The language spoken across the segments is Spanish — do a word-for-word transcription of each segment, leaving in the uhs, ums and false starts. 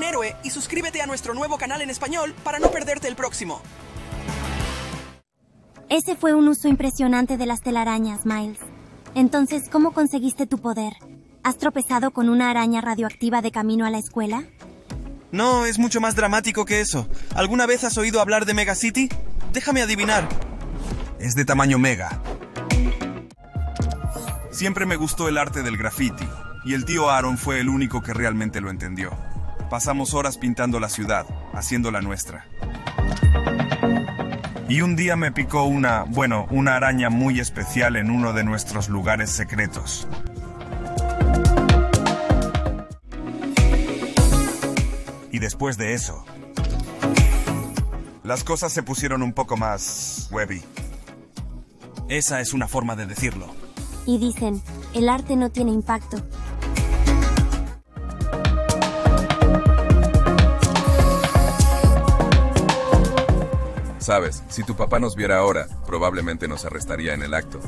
héroe y suscríbete a nuestro nuevo canal en español para no perderte el próximo. Ese fue un uso impresionante de las telarañas, Miles. Entonces, ¿cómo conseguiste tu poder? ¿Has tropezado con una araña radioactiva de camino a la escuela? No, es mucho más dramático que eso. ¿Alguna vez has oído hablar de Mega City? Déjame adivinar. Es de tamaño mega. Siempre me gustó el arte del graffiti, y el tío Aaron fue el único que realmente lo entendió. Pasamos horas pintando la ciudad, haciéndola nuestra. Y un día me picó una, bueno, una araña muy especial en uno de nuestros lugares secretos. Y después de eso, las cosas se pusieron un poco más webby. Esa es una forma de decirlo. Y dicen, el arte no tiene impacto. Sabes, si tu papá nos viera ahora, probablemente nos arrestaría en el acto.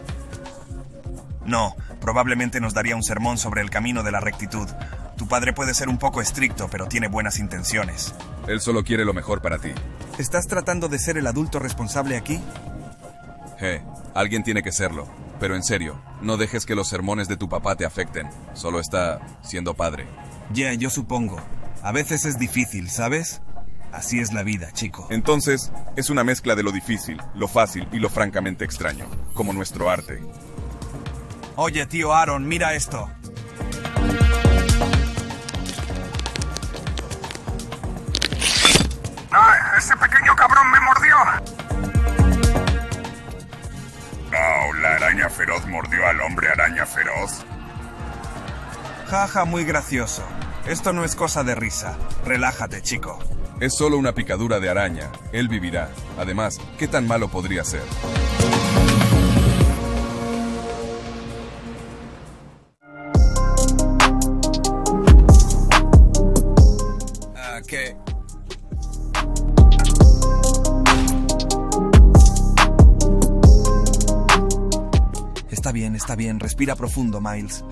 No, probablemente nos daría un sermón sobre el camino de la rectitud. Tu padre puede ser un poco estricto, pero tiene buenas intenciones. Él solo quiere lo mejor para ti. ¿Estás tratando de ser el adulto responsable aquí? Eh, alguien tiene que serlo. Pero en serio, no dejes que los sermones de tu papá te afecten. Solo está siendo padre. Ya, yeah, yo supongo. A veces es difícil, ¿sabes? Así es la vida, chico. Entonces, es una mezcla de lo difícil, lo fácil y lo francamente extraño, como nuestro arte. Oye, tío Aaron, mira esto. ¡Ay, ese pequeño cabrón me mordió! Oh, la araña feroz mordió al hombre araña feroz. Jaja, muy gracioso. Esto no es cosa de risa. Relájate, chico. Es solo una picadura de araña. Él vivirá. Además, ¿qué tan malo podría ser? Ah, ¿qué? Está bien, está bien. Respira profundo, Miles.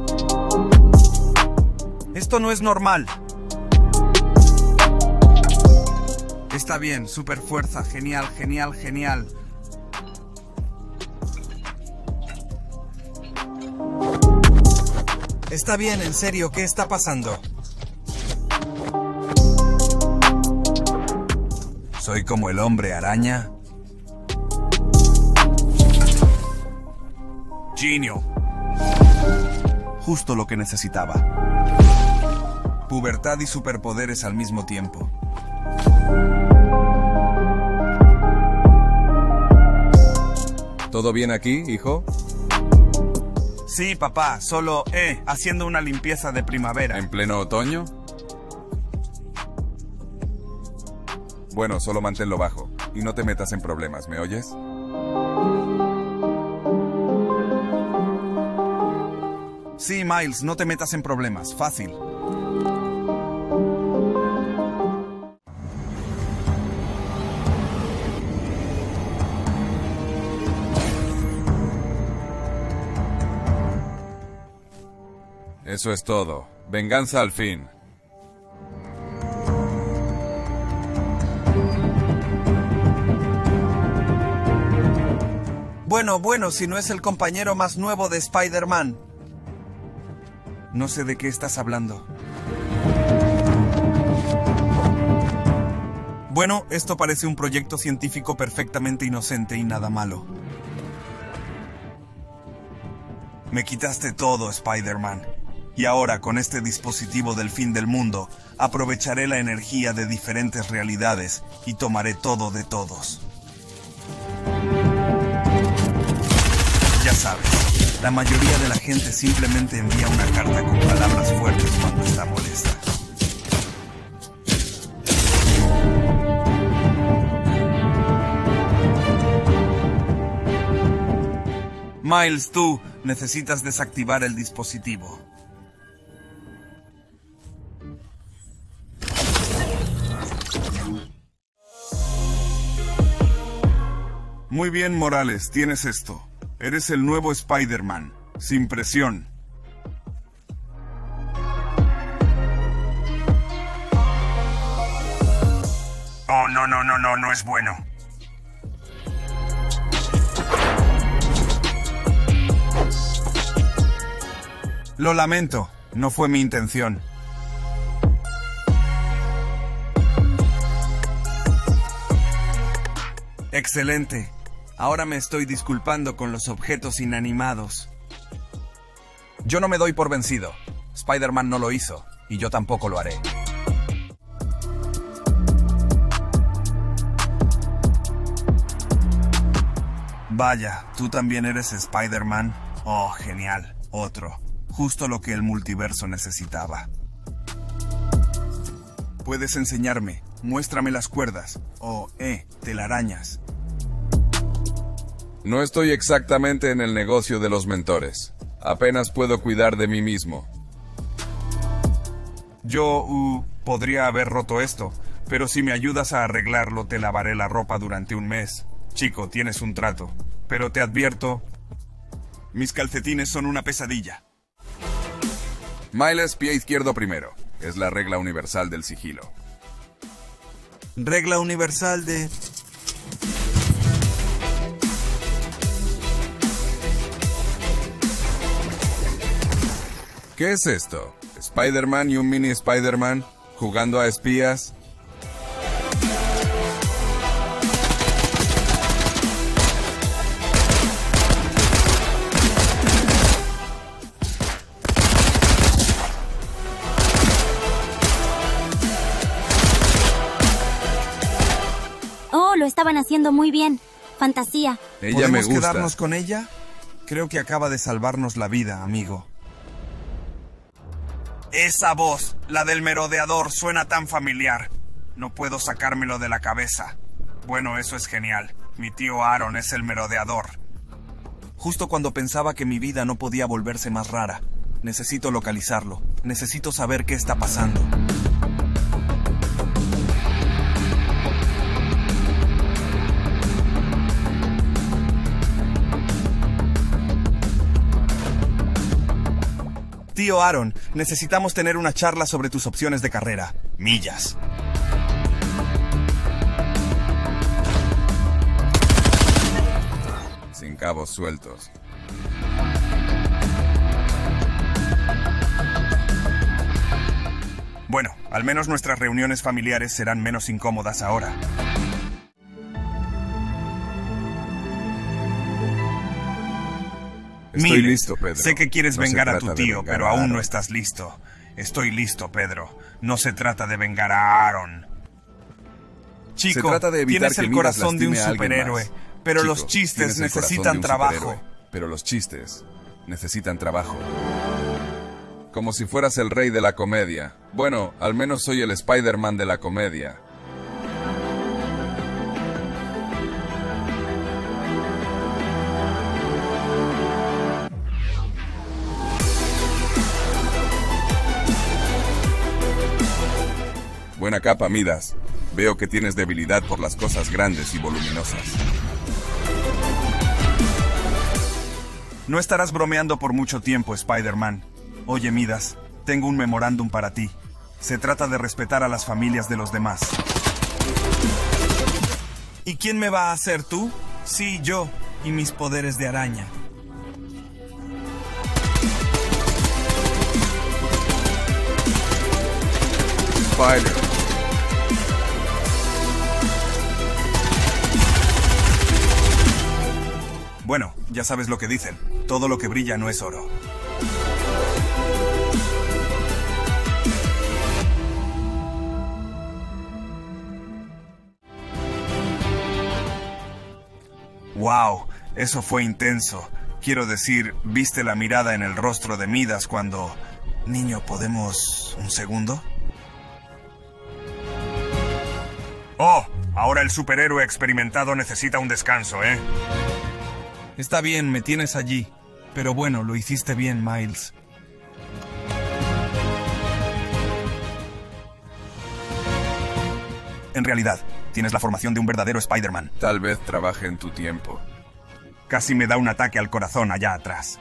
Esto no es normal. Está bien, super fuerza, genial, genial, genial. Está bien, en serio, ¿qué está pasando? ¿Soy como el hombre araña? Genio. Justo lo que necesitaba. Pubertad y superpoderes al mismo tiempo. ¿Todo bien aquí, hijo? Sí, papá, solo, eh, haciendo una limpieza de primavera. ¿En pleno otoño? Bueno, solo manténlo bajo. Y no te metas en problemas, ¿me oyes? Sí, Miles, no te metas en problemas. Fácil. Eso es todo. Venganza al fin. Bueno, bueno, si no es el compañero más nuevo de Spider-Man. No sé de qué estás hablando. Bueno, esto parece un proyecto científico perfectamente inocente y nada malo. Me quitaste todo, Spider-Man. Y ahora, con este dispositivo del fin del mundo, aprovecharé la energía de diferentes realidades y tomaré todo de todos. Ya sabes, la mayoría de la gente simplemente envía una carta con palabras fuertes cuando está molesta. Miles, tú necesitas desactivar el dispositivo. Muy bien, Morales, tienes esto. Eres el nuevo Spider-Man, sin presión. Oh, no, no, no, no, no es bueno. Lo lamento, no fue mi intención. Excelente. Ahora me estoy disculpando con los objetos inanimados. Yo no me doy por vencido. Spider-Man no lo hizo, y yo tampoco lo haré. Vaya, ¿tú también eres Spider-Man? Oh, genial. Otro. Justo lo que el multiverso necesitaba. Puedes enseñarme. Muéstrame las cuerdas. O, eh, telarañas. No estoy exactamente en el negocio de los mentores. Apenas puedo cuidar de mí mismo. Yo, uh, podría haber roto esto, pero si me ayudas a arreglarlo, te lavaré la ropa durante un mes. Chico, tienes un trato. Pero te advierto, mis calcetines son una pesadilla. Miles, pie izquierdo primero. Es la regla universal del sigilo. Regla universal de... ¿Qué es esto? ¿Spider-Man y un mini Spider-Man jugando a espías? Oh, lo estaban haciendo muy bien. Fantasía. Ella me ¿Podemos gusta. quedarnos con ella? Creo que acaba de salvarnos la vida, amigo. Esa voz, la del merodeador, suena tan familiar. No puedo sacármelo de la cabeza. Bueno, eso es genial. Mi tío Aaron es el merodeador. Justo cuando pensaba que mi vida no podía volverse más rara. Necesito localizarlo. Necesito saber qué está pasando. Tío Aaron, necesitamos tener una charla sobre tus opciones de carrera. Millas. Sin cabos sueltos. Bueno, al menos nuestras reuniones familiares serán menos incómodas ahora. Estoy Miles, listo, Pedro. Sé que quieres No se vengar a trata tu de tío, vengar pero a aún Aaron. no estás listo. Estoy listo, Pedro. No se trata de vengar a Aaron. Chico, Se trata de evitar tienes que el Midas corazón de un lastime a alguien superhéroe, más. pero Chico, los chistes tienes el corazón necesitan de un trabajo. superhéroe, Pero los chistes necesitan trabajo. Como si fueras el rey de la comedia. Bueno, al menos soy el Spider-Man de la comedia. Buena capa, Midas. Veo que tienes debilidad por las cosas grandes y voluminosas. No estarás bromeando por mucho tiempo, Spider-Man. Oye, Midas, tengo un memorándum para ti. Se trata de respetar a las familias de los demás. ¿Y quién me va a hacer tú? Sí, yo y mis poderes de araña. Spider. Bueno, ya sabes lo que dicen. Todo lo que brilla no es oro. Wow, eso fue intenso. Quiero decir, ¿viste la mirada en el rostro de Midas cuando... Niño, ¿podemos... un segundo? Oh, ahora el superhéroe experimentado necesita un descanso, ¿eh? Está bien, me tienes allí. Pero bueno, lo hiciste bien, Miles. En realidad, tienes la formación de un verdadero Spider-Man. Tal vez trabaje en tu tiempo. Casi me da un ataque al corazón allá atrás.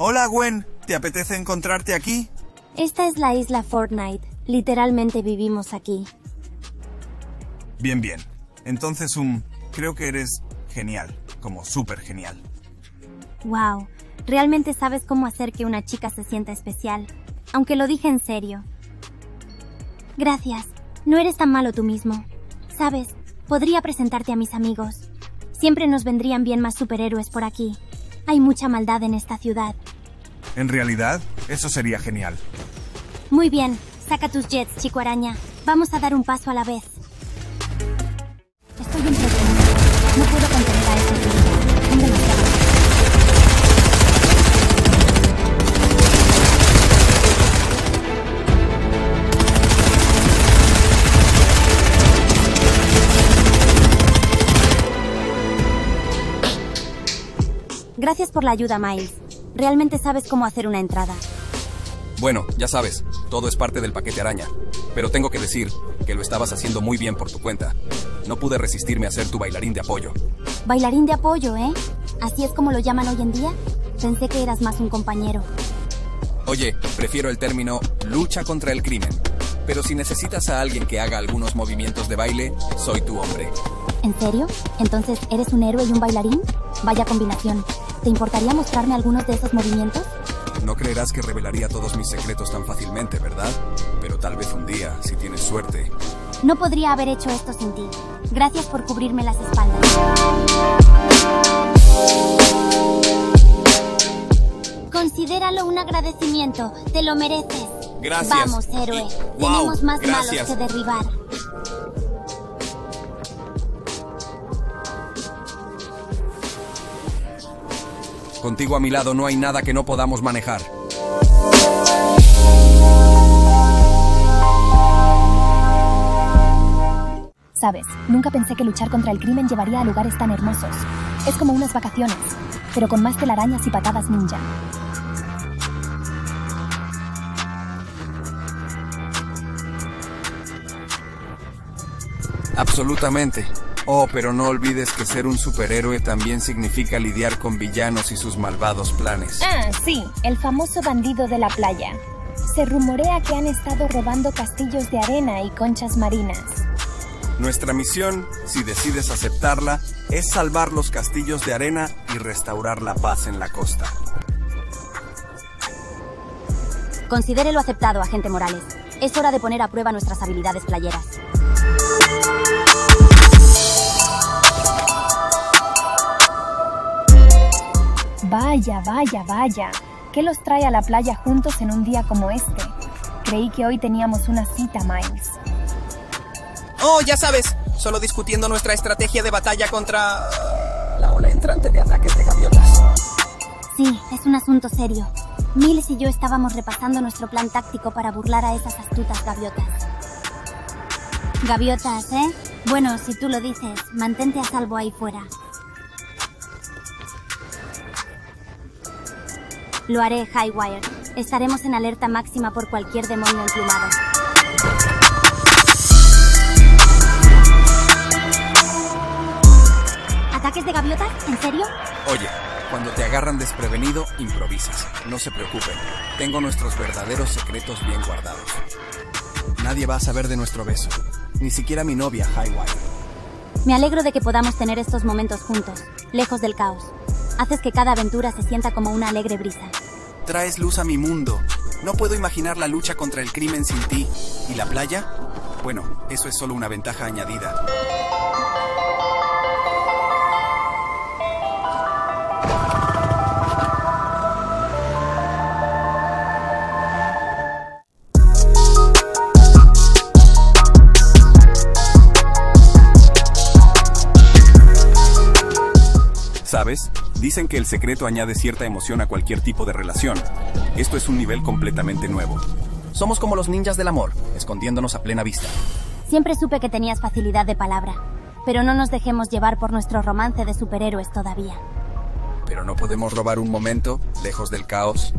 Hola, Gwen. ¿Te apetece encontrarte aquí? Esta es la isla Fortnite. Literalmente vivimos aquí. Bien, bien. Entonces, um, creo que eres genial. Como súper genial. Wow. Realmente sabes cómo hacer que una chica se sienta especial. Aunque lo dije en serio. Gracias. No eres tan malo tú mismo. Sabes, podría presentarte a mis amigos. Siempre nos vendrían bien más superhéroes por aquí. Hay mucha maldad en esta ciudad. En realidad, eso sería genial. Muy bien. Saca tus jets, chico araña. Vamos a dar un paso a la vez. Estoy impresionado. No puedo contener a esos niños. Son demasiados. Gracias por la ayuda, Miles. Realmente sabes cómo hacer una entrada. Bueno, ya sabes, todo es parte del paquete araña. Pero tengo que decir que lo estabas haciendo muy bien por tu cuenta. No pude resistirme a ser tu bailarín de apoyo. Bailarín de apoyo, ¿eh? ¿Así es como lo llaman hoy en día? Pensé que eras más un compañero. Oye, prefiero el término lucha contra el crimen. Pero si necesitas a alguien que haga algunos movimientos de baile, soy tu hombre. ¿En serio? ¿Entonces eres un héroe y un bailarín? Vaya combinación. ¿Te importaría mostrarme algunos de esos movimientos? No creerás que revelaría todos mis secretos tan fácilmente, ¿verdad? Pero tal vez un día, si tienes suerte. No podría haber hecho esto sin ti. Gracias por cubrirme las espaldas. Considéralo un agradecimiento. Te lo mereces. Gracias. Vamos, héroe. Y- Tenemos wow, más gracias. malos que derribar. Contigo a mi lado no hay nada que no podamos manejar. Sabes, nunca pensé que luchar contra el crimen llevaría a lugares tan hermosos. Es como unas vacaciones, pero con más telarañas y patadas ninja. Absolutamente. Oh, pero no olvides que ser un superhéroe también significa lidiar con villanos y sus malvados planes. Ah, sí, el famoso bandido de la playa. Se rumorea que han estado robando castillos de arena y conchas marinas. Nuestra misión, si decides aceptarla, es salvar los castillos de arena y restaurar la paz en la costa. Considérelo aceptado, agente Morales. Es hora de poner a prueba nuestras habilidades playeras. Vaya, vaya, vaya. ¿Qué los trae a la playa juntos en un día como este? Creí que hoy teníamos una cita, Miles. Oh, ya sabes, solo discutiendo nuestra estrategia de batalla contra la ola entrante de ataques de gaviotas. Sí, es un asunto serio. Miles y yo estábamos repasando nuestro plan táctico para burlar a esas astutas gaviotas. Gaviotas, ¿eh? Bueno, si tú lo dices, mantente a salvo ahí fuera. Lo haré, Highwire. Estaremos en alerta máxima por cualquier demonio emplumado. ¿Ataques de gaviotas? ¿En serio? Oye, cuando te agarran desprevenido, improvisas. No se preocupen. Tengo nuestros verdaderos secretos bien guardados. Nadie va a saber de nuestro beso. Ni siquiera mi novia, Highwire. Me alegro de que podamos tener estos momentos juntos, lejos del caos. Haces que cada aventura se sienta como una alegre brisa. Traes luz a mi mundo. No puedo imaginar la lucha contra el crimen sin ti. ¿Y la playa? Bueno, eso es solo una ventaja añadida. ¿Sabes? Dicen que el secreto añade cierta emoción a cualquier tipo de relación. Esto es un nivel completamente nuevo. Somos como los ninjas del amor, escondiéndonos a plena vista. Siempre supe que tenías facilidad de palabra, pero no nos dejemos llevar por nuestro romance de superhéroes todavía. Pero no podemos robar un momento, lejos del caos.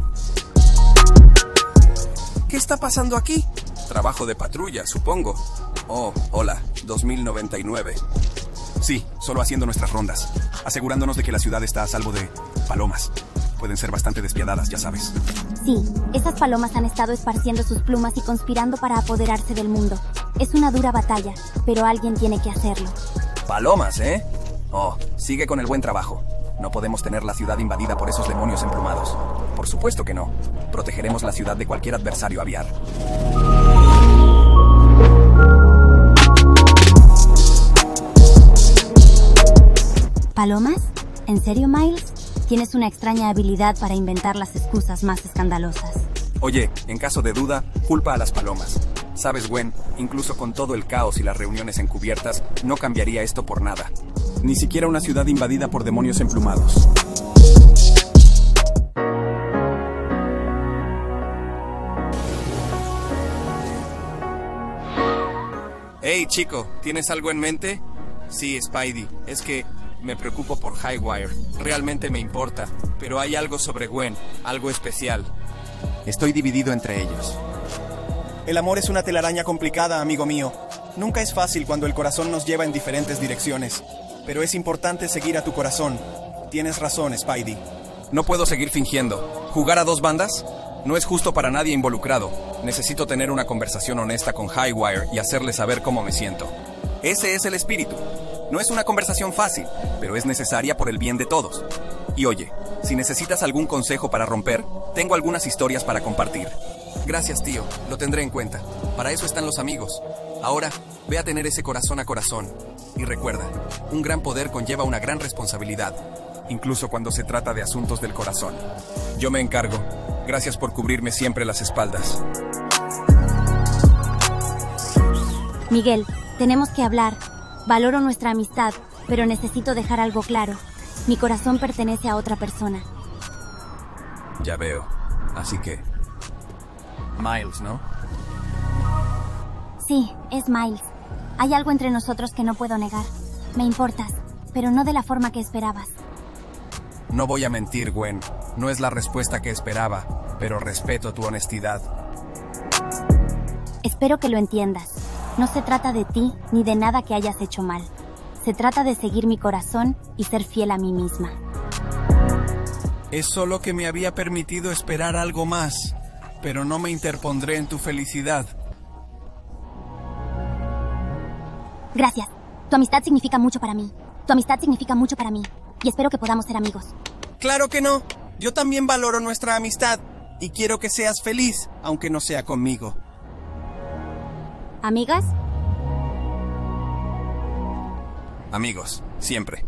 ¿Qué está pasando aquí? Trabajo de patrulla, supongo. Oh, hola, dos mil noventa y nueve. Sí, solo haciendo nuestras rondas, asegurándonos de que la ciudad está a salvo de palomas. pueden ser bastante despiadadas, ya sabes. Sí, esas palomas han estado esparciendo sus plumas y conspirando para apoderarse del mundo. Es una dura batalla, pero alguien tiene que hacerlo. Palomas, ¿eh? Oh, sigue con el buen trabajo. No podemos tener la ciudad invadida por esos demonios emplumados. Por supuesto que no. Protegeremos la ciudad de cualquier adversario aviar. ¿Palomas? ¿En serio, Miles? Tienes una extraña habilidad para inventar las excusas más escandalosas. Oye, en caso de duda, culpa a las palomas. Sabes, Gwen, incluso con todo el caos y las reuniones encubiertas, no cambiaría esto por nada. Ni siquiera una ciudad invadida por demonios emplumados. Hey, chico, ¿tienes algo en mente? Sí, Spidey, es que me preocupo por Highwire. Realmente me importa, pero hay algo sobre Gwen, algo especial. Estoy dividido entre ellos. El amor es una telaraña complicada, amigo mío. Nunca es fácil cuando el corazón nos lleva en diferentes direcciones. Pero es importante seguir a tu corazón. Tienes razón, Spidey. No puedo seguir fingiendo. ¿Jugar a dos bandas? No es justo para nadie involucrado. Necesito tener una conversación honesta con Highwire y hacerle saber cómo me siento. Ese es el espíritu. No es una conversación fácil, pero es necesaria por el bien de todos. Y oye, si necesitas algún consejo para romper, tengo algunas historias para compartir. Gracias, tío. Lo tendré en cuenta. Para eso están los amigos. Ahora, ve a tener ese corazón a corazón. Y recuerda, un gran poder conlleva una gran responsabilidad, incluso cuando se trata de asuntos del corazón. Yo me encargo. Gracias por cubrirme siempre las espaldas. Miguel, tenemos que hablar. Valoro nuestra amistad, pero necesito dejar algo claro. Mi corazón pertenece a otra persona. Ya veo. Así que... Miles, ¿no? Sí, es Miles. Hay algo entre nosotros que no puedo negar. Me importas, pero no de la forma que esperabas. No voy a mentir, Gwen. No es la respuesta que esperaba, pero respeto tu honestidad. Espero que lo entiendas. No se trata de ti ni de nada que hayas hecho mal. Se trata de seguir mi corazón y ser fiel a mí misma. Es solo que me había permitido esperar algo más, pero no me interpondré en tu felicidad. Gracias. Tu amistad significa mucho para mí. Tu amistad significa mucho para mí. Y espero que podamos ser amigos. Claro que no. Yo también valoro nuestra amistad. Y quiero que seas feliz, aunque no sea conmigo. ¿Amigas? Amigos, siempre.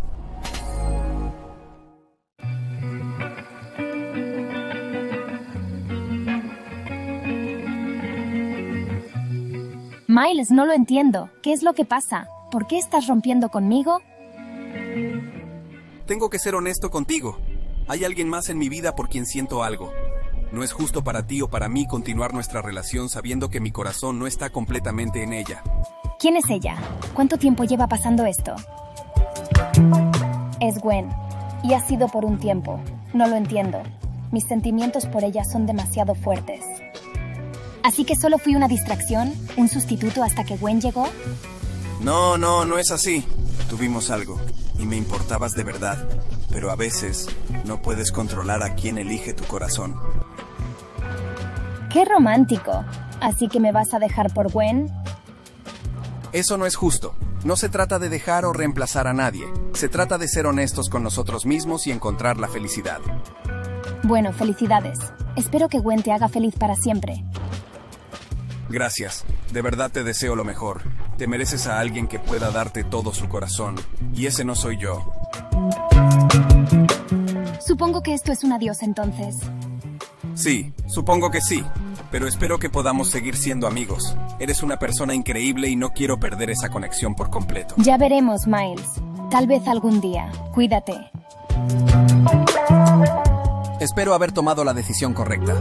Miles, no lo entiendo. ¿Qué es lo que pasa? ¿Por qué estás rompiendo conmigo? Tengo que ser honesto contigo. Hay alguien más en mi vida por quien siento algo. No es justo para ti o para mí continuar nuestra relación sabiendo que mi corazón no está completamente en ella. ¿Quién es ella? ¿Cuánto tiempo lleva pasando esto? Es Gwen. Y ha sido por un tiempo. No lo entiendo. Mis sentimientos por ella son demasiado fuertes. ¿Así que solo fui una distracción? ¿Un sustituto hasta que Gwen llegó? No, no, no es así. Tuvimos algo. Y me importabas de verdad. Pero a veces no puedes controlar a quién elige tu corazón. ¡Qué romántico! ¿Así que me vas a dejar por Gwen? Eso no es justo. No se trata de dejar o reemplazar a nadie. Se trata de ser honestos con nosotros mismos y encontrar la felicidad. Bueno, felicidades. Espero que Gwen te haga feliz para siempre. Gracias. De verdad te deseo lo mejor. Te mereces a alguien que pueda darte todo su corazón. Y ese no soy yo. Supongo que esto es un adiós entonces. Sí, supongo que sí. Pero espero que podamos seguir siendo amigos. Eres una persona increíble y no quiero perder esa conexión por completo. Ya veremos, Miles. Tal vez algún día. Cuídate. Espero haber tomado la decisión correcta.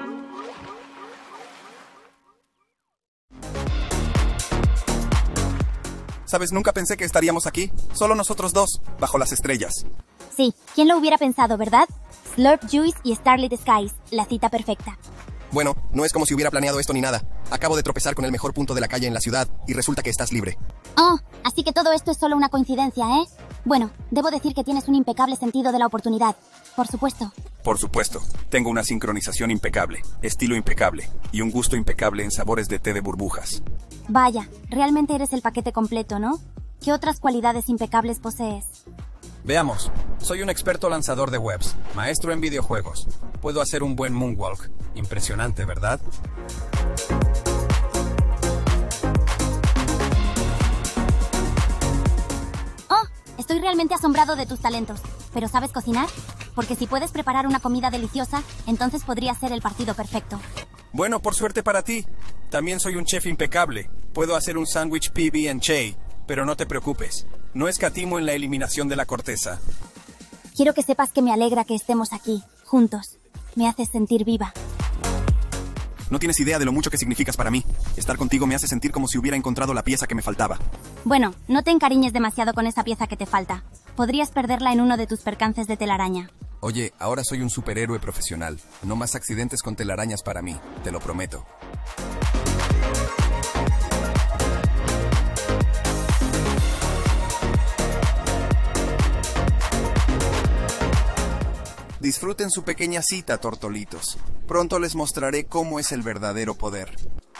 Sabes, nunca pensé que estaríamos aquí. Solo nosotros dos, bajo las estrellas. Sí, ¿quién lo hubiera pensado, verdad? Slurp Juice y Starlit Skies, la cita perfecta. Bueno, no es como si hubiera planeado esto ni nada. Acabo de tropezar con el mejor punto de la calle en la ciudad y resulta que estás libre. Oh, así que todo esto es solo una coincidencia, ¿eh? Bueno, debo decir que tienes un impecable sentido de la oportunidad. Por supuesto. Por supuesto, tengo una sincronización impecable, estilo impecable y un gusto impecable en sabores de té de burbujas. Vaya, realmente eres el paquete completo, ¿no? ¿Qué otras cualidades impecables posees? Veamos, soy un experto lanzador de webs, maestro en videojuegos. Puedo hacer un buen moonwalk. Impresionante, ¿verdad? Oh, estoy realmente asombrado de tus talentos. ¿Pero sabes cocinar? Porque si puedes preparar una comida deliciosa, entonces podría ser el partido perfecto. Bueno, por suerte para ti. También soy un chef impecable. Puedo hacer un sándwich P B and J, pero no te preocupes. No escatimo en la eliminación de la corteza. Quiero que sepas que me alegra que estemos aquí, juntos. Me haces sentir viva. No tienes idea de lo mucho que significas para mí. Estar contigo me hace sentir como si hubiera encontrado la pieza que me faltaba. Bueno, no te encariñes demasiado con esa pieza que te falta. Podrías perderla en uno de tus percances de telaraña. Oye, ahora soy un superhéroe profesional. No más accidentes con telarañas para mí, te lo prometo. Disfruten su pequeña cita, tortolitos. Pronto les mostraré cómo es el verdadero poder.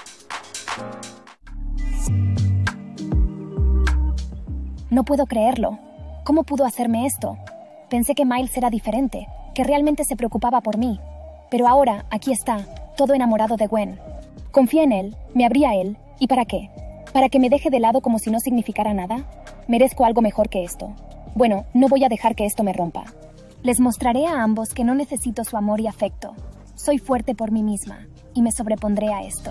No puedo creerlo. ¿Cómo pudo hacerme esto? Pensé que Miles era diferente, que realmente se preocupaba por mí. Pero ahora, aquí está, todo enamorado de Gwen. Confié en él, me abrí a él, ¿y para qué? ¿Para que me deje de lado como si no significara nada? Merezco algo mejor que esto. Bueno, no voy a dejar que esto me rompa. Les mostraré a ambos que no necesito su amor y afecto. Soy fuerte por mí misma, y me sobrepondré a esto.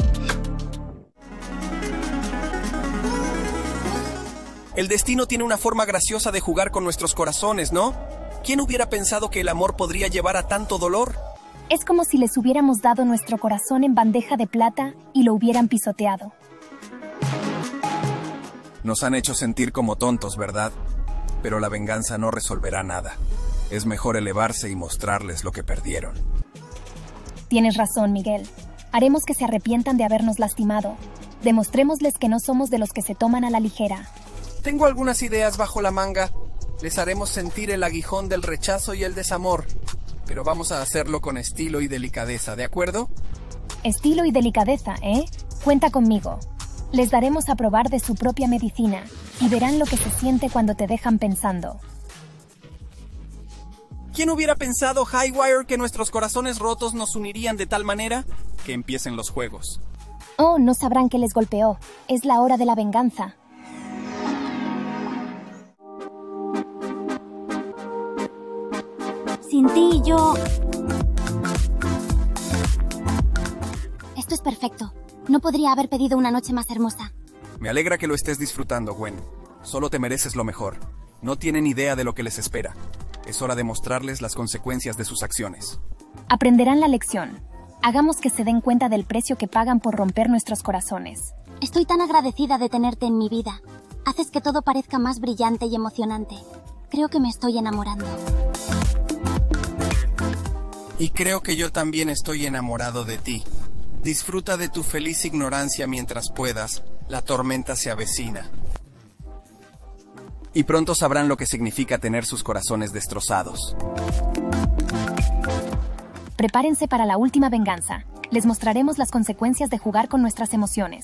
El destino tiene una forma graciosa de jugar con nuestros corazones, ¿no? ¿Quién hubiera pensado que el amor podría llevar a tanto dolor? Es como si les hubiéramos dado nuestro corazón en bandeja de plata y lo hubieran pisoteado. Nos han hecho sentir como tontos, ¿verdad? Pero la venganza no resolverá nada. Es mejor elevarse y mostrarles lo que perdieron. Tienes razón, Miguel. Haremos que se arrepientan de habernos lastimado. Demostrémosles que no somos de los que se toman a la ligera. Tengo algunas ideas bajo la manga. Les haremos sentir el aguijón del rechazo y el desamor. Pero vamos a hacerlo con estilo y delicadeza, ¿de acuerdo? Estilo y delicadeza, ¿eh? Cuenta conmigo. Les daremos a probar de su propia medicina y verán lo que se siente cuando te dejan pensando. ¿Quién hubiera pensado, Highwire, que nuestros corazones rotos nos unirían de tal manera? Que empiecen los juegos. Oh, no sabrán que les golpeó. Es la hora de la venganza. Sin ti, yo... Esto es perfecto. No podría haber pedido una noche más hermosa. Me alegra que lo estés disfrutando, Gwen. Solo te mereces lo mejor. No tienen idea de lo que les espera. Es hora de mostrarles las consecuencias de sus acciones. Aprenderán la lección. Hagamos que se den cuenta del precio que pagan por romper nuestros corazones. Estoy tan agradecida de tenerte en mi vida. Haces que todo parezca más brillante y emocionante. Creo que me estoy enamorando. Y creo que yo también estoy enamorado de ti. Disfruta de tu feliz ignorancia mientras puedas. La tormenta se avecina. Y pronto sabrán lo que significa tener sus corazones destrozados. Prepárense para la última venganza. Les mostraremos las consecuencias de jugar con nuestras emociones.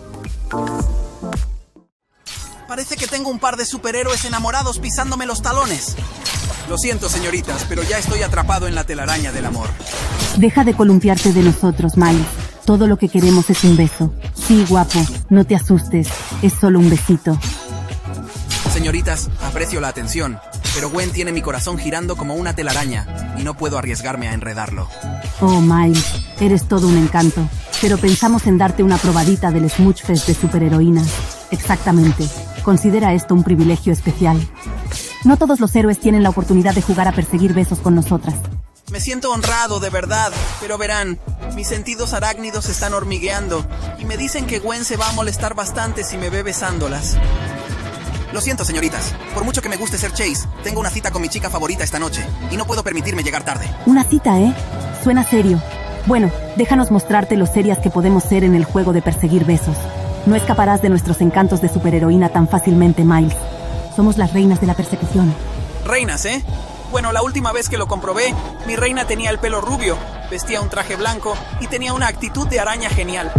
Parece que tengo un par de superhéroes enamorados pisándome los talones. Lo siento, señoritas, pero ya estoy atrapado en la telaraña del amor. Deja de columpiarte de nosotros, Miles. Todo lo que queremos es un beso. Sí, guapo, no te asustes. Es solo un besito. Señoritas, aprecio la atención, pero Gwen tiene mi corazón girando como una telaraña y no puedo arriesgarme a enredarlo. Oh, Miles, eres todo un encanto. Pero pensamos en darte una probadita del Smoochfest de superheroínas. Exactamente. Considera esto un privilegio especial. No todos los héroes tienen la oportunidad de jugar a perseguir besos con nosotras. Me siento honrado, de verdad, pero verán, mis sentidos arácnidos están hormigueando y me dicen que Gwen se va a molestar bastante si me ve besándolas. Lo siento, señoritas. Por mucho que me guste ser Chase, tengo una cita con mi chica favorita esta noche y no puedo permitirme llegar tarde. Una cita, ¿eh? Suena serio. Bueno, déjanos mostrarte lo serias que podemos ser en el juego de perseguir besos. No escaparás de nuestros encantos de superheroína tan fácilmente, Miles. Somos las reinas de la persecución. Reinas, ¿eh? Bueno, la última vez que lo comprobé, mi reina tenía el pelo rubio, vestía un traje blanco y tenía una actitud de araña genial.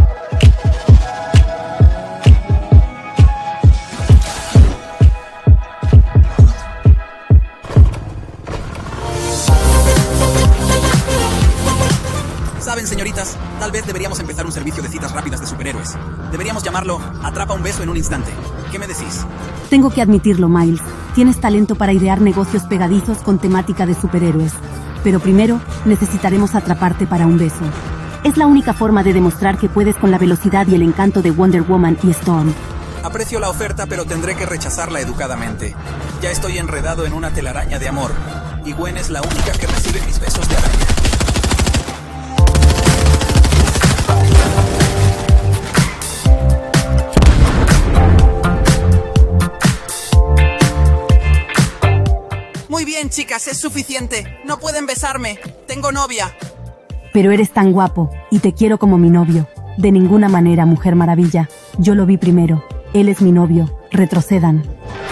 Saben, señoritas, tal vez deberíamos empezar un servicio de citas rápidas de superhéroes. Deberíamos llamarlo Atrapa un beso en un instante. ¿Qué me decís? Tengo que admitirlo, Miles. Tienes talento para idear negocios pegadizos con temática de superhéroes. Pero primero, necesitaremos atraparte para un beso. Es la única forma de demostrar que puedes con la velocidad y el encanto de Wonder Woman y Storm. Aprecio la oferta, pero tendré que rechazarla educadamente. Ya estoy enredado en una telaraña de amor. Y Gwen es la única que recibe mis besos de araña. Muy bien, chicas, es suficiente. No pueden besarme. Tengo novia. Pero eres tan guapo, y te quiero como mi novio. De ninguna manera, Mujer Maravilla. Yo lo vi primero. Él es mi novio. Retrocedan.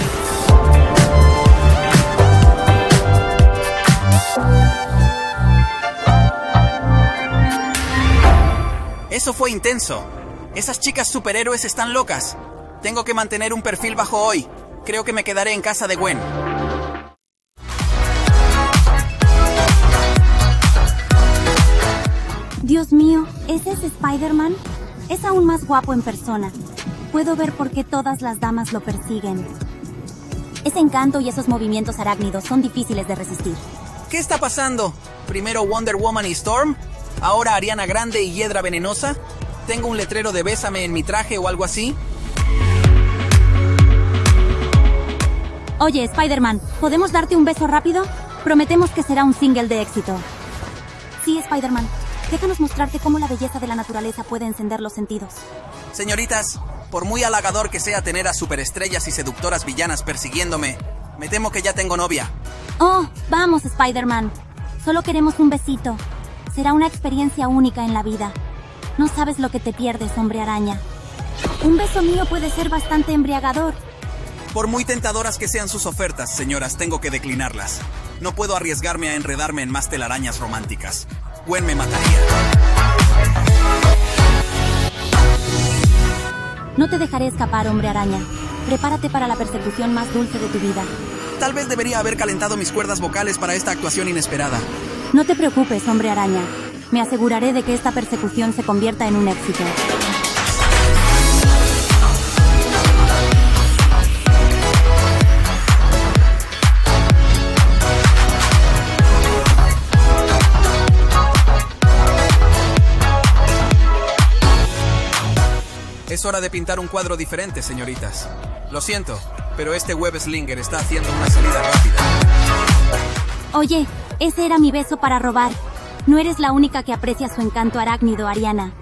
Eso fue intenso. Esas chicas superhéroes están locas. Tengo que mantener un perfil bajo hoy. Creo que me quedaré en casa de Gwen. Dios mío, ¿ese es Spider-Man? Es aún más guapo en persona. Puedo ver por qué todas las damas lo persiguen. Ese encanto y esos movimientos arácnidos son difíciles de resistir. ¿Qué está pasando? ¿Primero Wonder Woman y Storm? ¿Ahora Ariana Grande y Hiedra Venenosa? ¿Tengo un letrero de bésame en mi traje o algo así? Oye, Spider-Man, ¿podemos darte un beso rápido? Prometemos que será un single de éxito. Sí, Spider-Man. Déjanos mostrarte cómo la belleza de la naturaleza puede encender los sentidos. Señoritas, por muy halagador que sea tener a superestrellas y seductoras villanas persiguiéndome, me temo que ya tengo novia. Oh, vamos, Spider-Man. Solo queremos un besito. Será una experiencia única en la vida. No sabes lo que te pierdes, hombre araña. Un beso mío puede ser bastante embriagador. Por muy tentadoras que sean sus ofertas, señoras, tengo que declinarlas. No puedo arriesgarme a enredarme en más telarañas románticas. Gwen me mataría. No te dejaré escapar, hombre araña. Prepárate para la persecución más dulce de tu vida. Tal vez debería haber calentado mis cuerdas vocales para esta actuación inesperada. No te preocupes, hombre araña. Me aseguraré de que esta persecución se convierta en un éxito. Es hora de pintar un cuadro diferente, señoritas. Lo siento, pero este web slinger está haciendo una salida rápida. Oye, ese era mi beso para robar. No eres la única que aprecia su encanto arácnido, Ariana.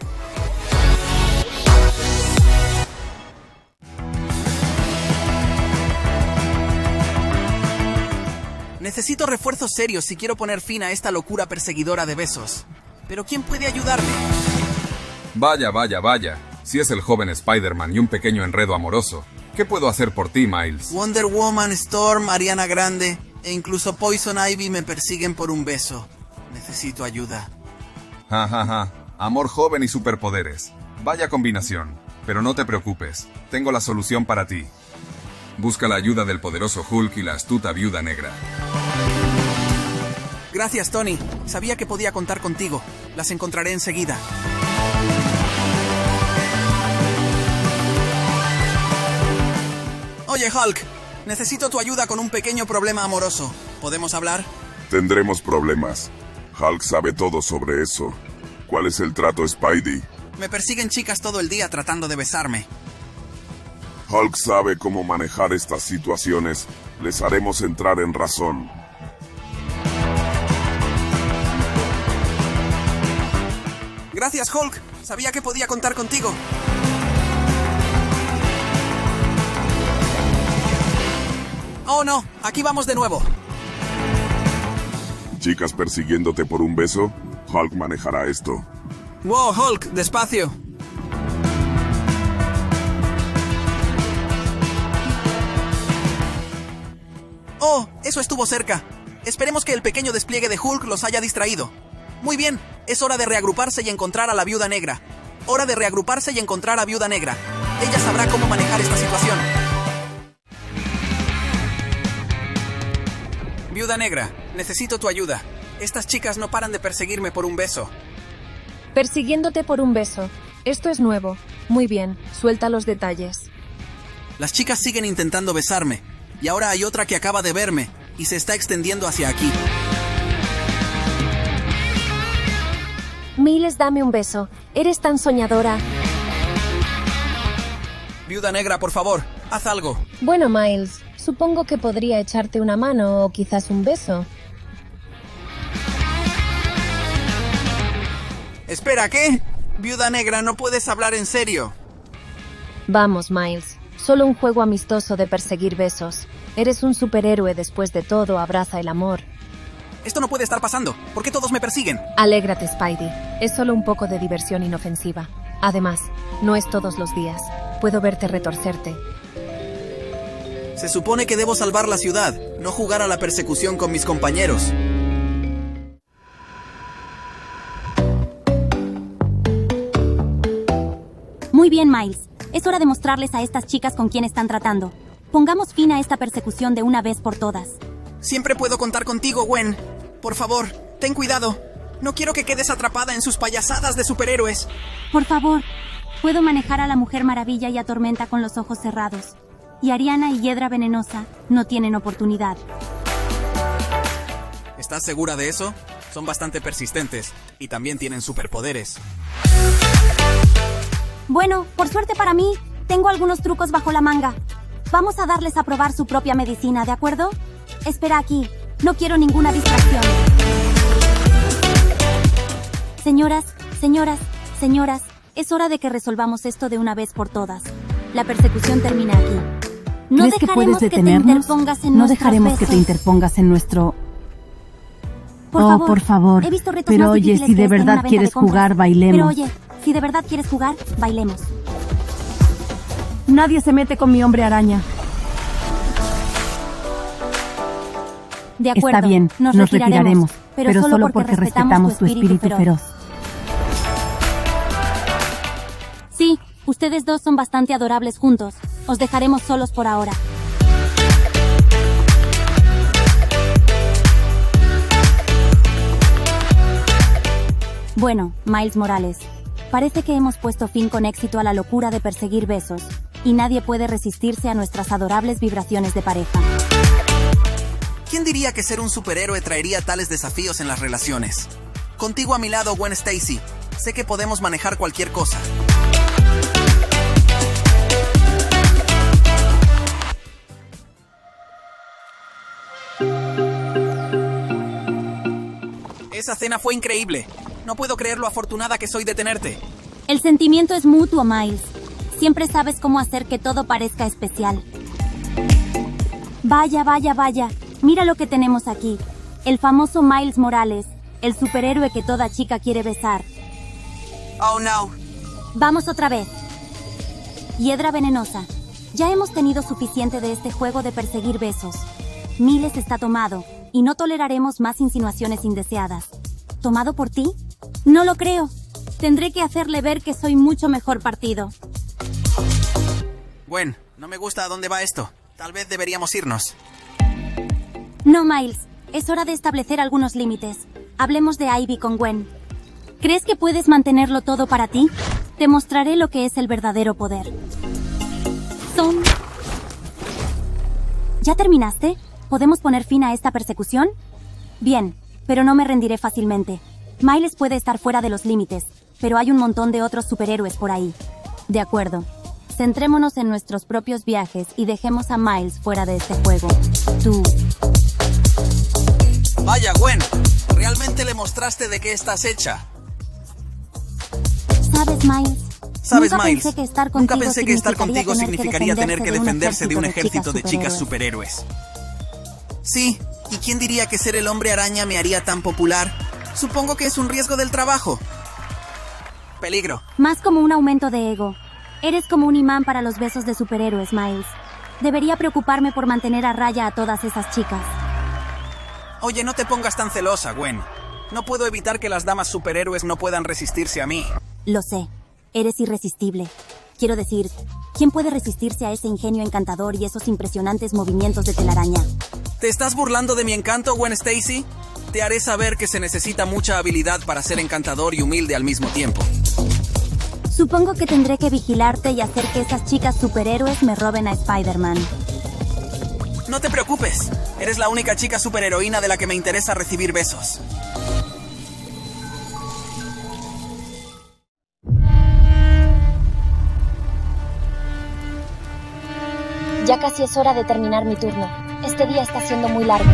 Necesito refuerzos serios si quiero poner fin a esta locura perseguidora de besos. ¿Pero quién puede ayudarme? Vaya, vaya, vaya. Si es el joven Spider-Man y un pequeño enredo amoroso, ¿qué puedo hacer por ti, Miles? Wonder Woman, Storm, Ariana Grande e incluso Poison Ivy me persiguen por un beso. Necesito ayuda. Ja, ja, ja. Amor joven y superpoderes. Vaya combinación. Pero no te preocupes. Tengo la solución para ti. Busca la ayuda del poderoso Hulk y la astuta Viuda Negra. Gracias, Tony. Sabía que podía contar contigo. Las encontraré enseguida. Oye, Hulk, necesito tu ayuda con un pequeño problema amoroso. ¿Podemos hablar? Tendremos problemas. Hulk sabe todo sobre eso. ¿Cuál es el trato, Spidey? Me persiguen chicas todo el día tratando de besarme. Hulk sabe cómo manejar estas situaciones. Les haremos entrar en razón. Gracias, Hulk. Sabía que podía contar contigo. Oh, no. Aquí vamos de nuevo. Chicas persiguiéndote por un beso. Hulk manejará esto. Wow, Hulk, despacio. Oh, eso estuvo cerca. Esperemos que el pequeño despliegue de Hulk los haya distraído. Muy bien, es hora de reagruparse y encontrar a la Viuda Negra. Hora de reagruparse y encontrar a Viuda Negra. Ella sabrá cómo manejar esta situación. Viuda Negra, necesito tu ayuda. Estas chicas no paran de perseguirme por un beso. Persiguiéndote por un beso. Esto es nuevo. Muy bien, suelta los detalles. Las chicas siguen intentando besarme. Y ahora hay otra que acaba de verme y se está extendiendo hacia aquí. Miles, dame un beso. Eres tan soñadora. Viuda Negra, por favor, haz algo. Bueno, Miles, supongo que podría echarte una mano o quizás un beso. Espera, ¿qué? Viuda Negra, no puedes hablar en serio. Vamos, Miles. Solo un juego amistoso de perseguir besos. Eres un superhéroe después de todo, abraza el amor. Esto no puede estar pasando. ¿Por qué todos me persiguen? Alégrate, Spidey. Es solo un poco de diversión inofensiva. Además, no es todos los días. Puedo verte retorcerte. Se supone que debo salvar la ciudad, no jugar a la persecución con mis compañeros. Muy bien, Miles. Es hora de mostrarles a estas chicas con quién están tratando. Pongamos fin a esta persecución de una vez por todas. Siempre puedo contar contigo, Gwen. Por favor, ten cuidado. No quiero que quedes atrapada en sus payasadas de superhéroes. Por favor, puedo manejar a la Mujer Maravilla y a Tormenta con los ojos cerrados. Y Ariana y Hiedra Venenosa no tienen oportunidad. ¿Estás segura de eso? Son bastante persistentes y también tienen superpoderes. Bueno, por suerte para mí, tengo algunos trucos bajo la manga. Vamos a darles a probar su propia medicina, ¿de acuerdo? Espera aquí, no quiero ninguna distracción. Señoras, señoras, señoras, es hora de que resolvamos esto de una vez por todas. La persecución termina aquí. No ¿Crees que puedes detenernos? Que te interpongas en no dejaremos besos. que te interpongas en nuestro... Por oh, favor, por favor. He visto retos Pero más oye, si que de este verdad quieres jugar, bailemos. Pero oye, si de verdad quieres jugar, bailemos. Nadie se mete con mi hombre araña. De acuerdo, está bien, nos, nos retiraremos, retiraremos, pero, pero solo, solo porque, porque respetamos, respetamos tu espíritu, espíritu feroz. feroz. Sí, ustedes dos son bastante adorables juntos. Os dejaremos solos por ahora. Bueno, Miles Morales, parece que hemos puesto fin con éxito a la locura de perseguir besos, y nadie puede resistirse a nuestras adorables vibraciones de pareja. ¿Quién diría que ser un superhéroe traería tales desafíos en las relaciones? Contigo a mi lado, Gwen Stacy, sé que podemos manejar cualquier cosa. Esa cena fue increíble. No puedo creer lo afortunada que soy de tenerte. El sentimiento es mutuo, Miles. Siempre sabes cómo hacer que todo parezca especial. Vaya, vaya, vaya. Mira lo que tenemos aquí. El famoso Miles Morales, el superhéroe que toda chica quiere besar. Oh, no. Vamos otra vez. Hiedra Venenosa. Ya hemos tenido suficiente de este juego de perseguir besos. Miles está tomado, y no toleraremos más insinuaciones indeseadas. ¿Tomado por ti? No lo creo. Tendré que hacerle ver que soy mucho mejor partido. Gwen, no me gusta a dónde va esto. Tal vez deberíamos irnos. No, Miles. Es hora de establecer algunos límites. Hablemos de Ivy con Gwen. ¿Crees que puedes mantenerlo todo para ti? Te mostraré lo que es el verdadero poder. Son... ¿Ya terminaste? ¿Podemos poner fin a esta persecución? Bien, pero no me rendiré fácilmente. Miles puede estar fuera de los límites, pero hay un montón de otros superhéroes por ahí. De acuerdo. Centrémonos en nuestros propios viajes y dejemos a Miles fuera de este juego. Tú... Vaya, Gwen, realmente le mostraste de qué estás hecha. ¿Sabes, Miles? ¿Sabes, Nunca Miles? Pensé que estar Nunca contigo pensé que estar contigo tener significaría que tener que defenderse de un ejército de chicas superhéroes. superhéroes. Sí, ¿y quién diría que ser el hombre araña me haría tan popular? Supongo que es un riesgo del trabajo. Peligro. Más como un aumento de ego. Eres como un imán para los besos de superhéroes, Miles. Debería preocuparme por mantener a raya a todas esas chicas. Oye, no te pongas tan celosa, Gwen. No puedo evitar que las damas superhéroes no puedan resistirse a mí. Lo sé. Eres irresistible. Quiero decir, ¿quién puede resistirse a ese ingenio encantador y esos impresionantes movimientos de telaraña? ¿Te estás burlando de mi encanto, Gwen Stacy? Te haré saber que se necesita mucha habilidad para ser encantador y humilde al mismo tiempo. Supongo que tendré que vigilarte y hacer que esas chicas superhéroes me roben a Spider-Man. No te preocupes. Eres la única chica superheroína de la que me interesa recibir besos. Ya casi es hora de terminar mi turno. Este día está siendo muy largo.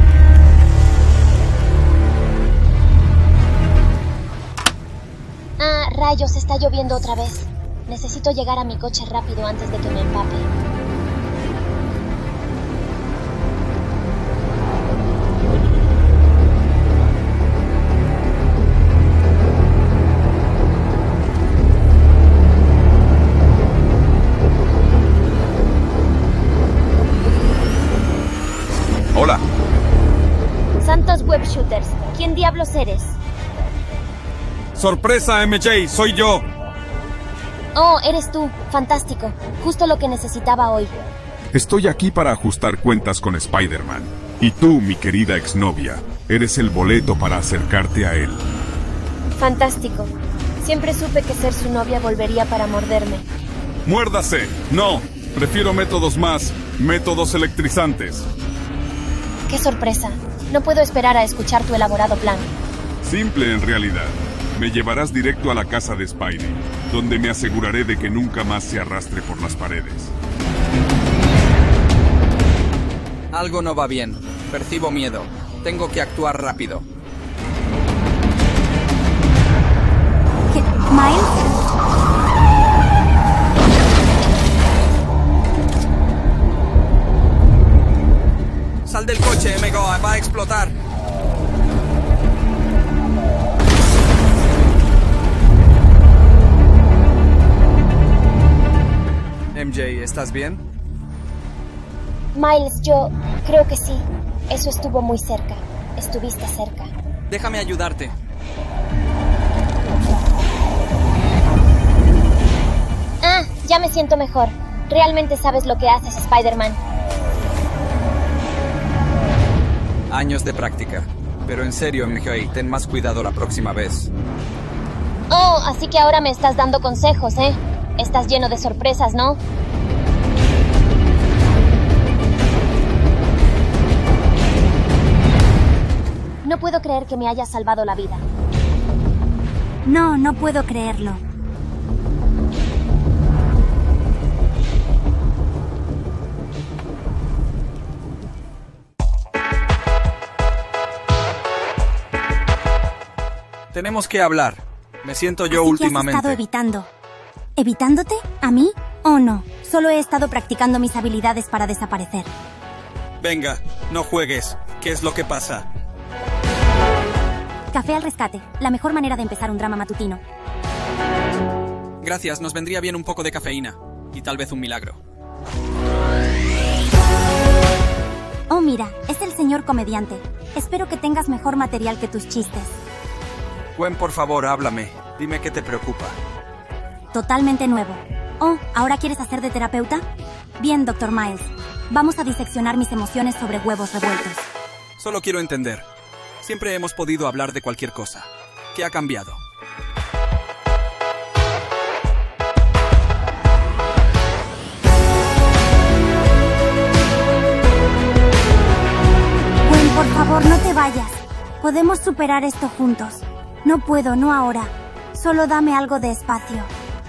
Ah, rayos, está lloviendo otra vez. Necesito llegar a mi coche rápido antes de que me empape. Hola. Santos Web Shooters, ¿quién diablos eres? ¡Sorpresa, M J! ¡Soy yo! Oh, eres tú. Fantástico. Justo lo que necesitaba hoy. Estoy aquí para ajustar cuentas con Spider-Man. Y tú, mi querida exnovia, eres el boleto para acercarte a él. Fantástico. Siempre supe que ser su novia volvería para morderme. ¡Muérdase! ¡No! Prefiero métodos más, métodos electrizantes. ¡Qué sorpresa! No puedo esperar a escuchar tu elaborado plan. Simple en realidad. Me llevarás directo a la casa de Spidey, donde me aseguraré de que nunca más se arrastre por las paredes. Algo no va bien. Percibo miedo. Tengo que actuar rápido. ¿Qué? ¿Miles? Sal del coche, M J, va a explotar. M J, ¿estás bien? Miles, yo creo que sí. Eso estuvo muy cerca. Estuviste cerca. Déjame ayudarte. Ah, ya me siento mejor. Realmente sabes lo que haces, Spider-Man. Años de práctica. Pero en serio, M J, ten más cuidado la próxima vez. Oh, así que ahora me estás dando consejos, ¿eh? Estás lleno de sorpresas, ¿no? No puedo creer que me hayas salvado la vida. No, no puedo creerlo. Tenemos que hablar. Me siento yo Así que últimamente. has estado evitando. ¿Evitándote? ¿A mí? ¿O no? Solo he estado practicando mis habilidades para desaparecer. Venga, no juegues. ¿Qué es lo que pasa? Café al rescate. La mejor manera de empezar un drama matutino. Gracias, nos vendría bien un poco de cafeína. Y tal vez un milagro. Oh, mira, es el señor comediante. Espero que tengas mejor material que tus chistes. Gwen, por favor, háblame. Dime qué te preocupa. Totalmente nuevo. Oh, ¿ahora quieres hacer de terapeuta? Bien, doctor Miles. Vamos a diseccionar mis emociones sobre huevos revueltos. Solo quiero entender. Siempre hemos podido hablar de cualquier cosa. ¿Qué ha cambiado? Gwen, por favor, no te vayas. Podemos superar esto juntos. No puedo, no ahora. Solo dame algo de espacio.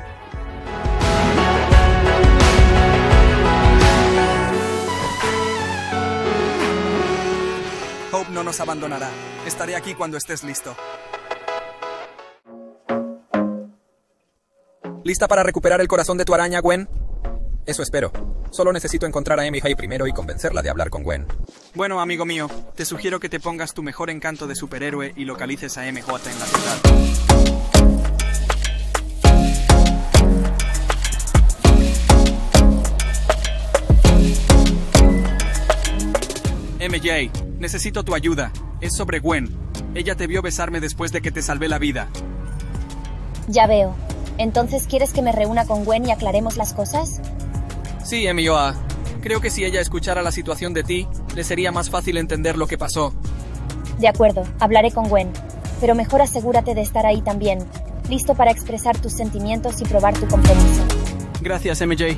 Hope no nos abandonará. Estaré aquí cuando estés listo. ¿Lista para recuperar el corazón de tu araña, Gwen? Eso espero. Solo necesito encontrar a M J primero y convencerla de hablar con Gwen. Bueno, amigo mío, te sugiero que te pongas tu mejor encanto de superhéroe y localices a M J en la ciudad. M J, necesito tu ayuda. Es sobre Gwen. Ella te vio besarme después de que te salvé la vida. Ya veo. ¿Entonces quieres que me reúna con Gwen y aclaremos las cosas? Sí, M J A. Creo que si ella escuchara la situación de ti, le sería más fácil entender lo que pasó. De acuerdo, hablaré con Gwen. Pero mejor asegúrate de estar ahí también, listo para expresar tus sentimientos y probar tu compromiso. Gracias, M J.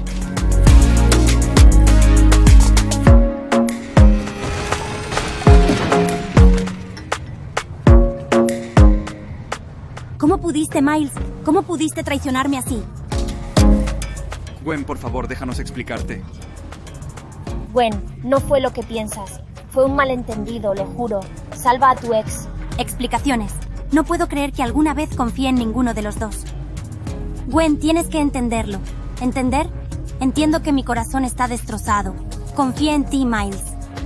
¿Cómo pudiste, Miles? ¿Cómo pudiste traicionarme así? Gwen, por favor, déjanos explicarte. Gwen, no fue lo que piensas. Fue un malentendido, lo juro. Salva a tu ex. Explicaciones. No puedo creer que alguna vez confíe en ninguno de los dos. Gwen, tienes que entenderlo. ¿Entender? Entiendo que mi corazón está destrozado. Confía en ti, Miles.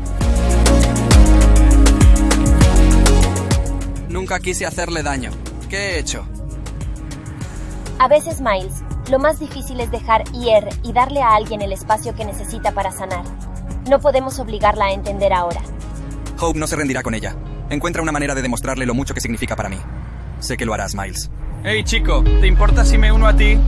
Nunca quise hacerle daño. ¿Qué he hecho? A veces, Miles, lo más difícil es dejar ir y darle a alguien el espacio que necesita para sanar. No podemos obligarla a entender ahora. Hope no se rendirá con ella. Encuentra una manera de demostrarle lo mucho que significa para mí. Sé que lo harás, Miles. Hey, chico, ¿te importa si me uno a ti?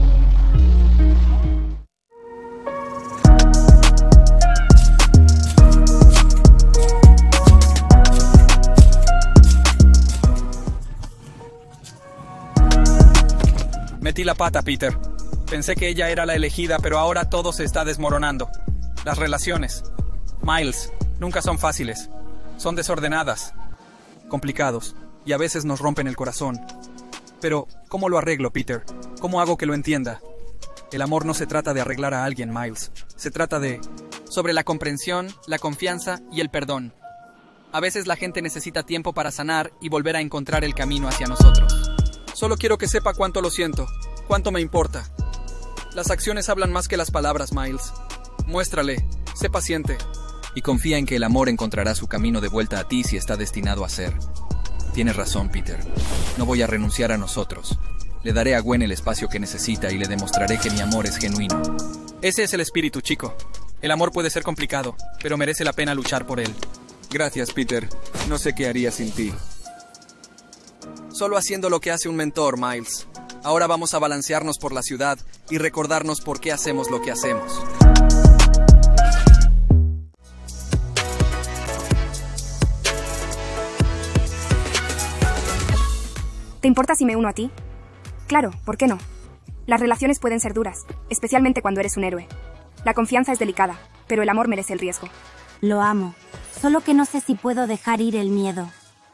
Metí la pata, Peter. Pensé que ella era la elegida, pero ahora todo se está desmoronando. Las relaciones. Miles, nunca son fáciles. Son desordenadas, complicados, y a veces nos rompen el corazón. Pero, ¿cómo lo arreglo, Peter? ¿Cómo hago que lo entienda? El amor no se trata de arreglar a alguien, Miles. Se trata de... sobre la comprensión, la confianza y el perdón. A veces la gente necesita tiempo para sanar y volver a encontrar el camino hacia nosotros. Solo quiero que sepa cuánto lo siento, cuánto me importa. Las acciones hablan más que las palabras, Miles. Muéstrale, sé paciente. Y confía en que el amor encontrará su camino de vuelta a ti si está destinado a ser. Tienes razón, Peter. No voy a renunciar a nosotros. Le daré a Gwen el espacio que necesita y le demostraré que mi amor es genuino. Ese es el espíritu, chico. El amor puede ser complicado, pero merece la pena luchar por él. Gracias, Peter. No sé qué haría sin ti. Solo haciendo lo que hace un mentor, Miles. Ahora vamos a balancearnos por la ciudad y recordarnos por qué hacemos lo que hacemos. ¿Te importa si me uno a ti? Claro, ¿por qué no? Las relaciones pueden ser duras, especialmente cuando eres un héroe. La confianza es delicada, pero el amor merece el riesgo. Lo amo. Solo que no sé si puedo dejar ir el miedo.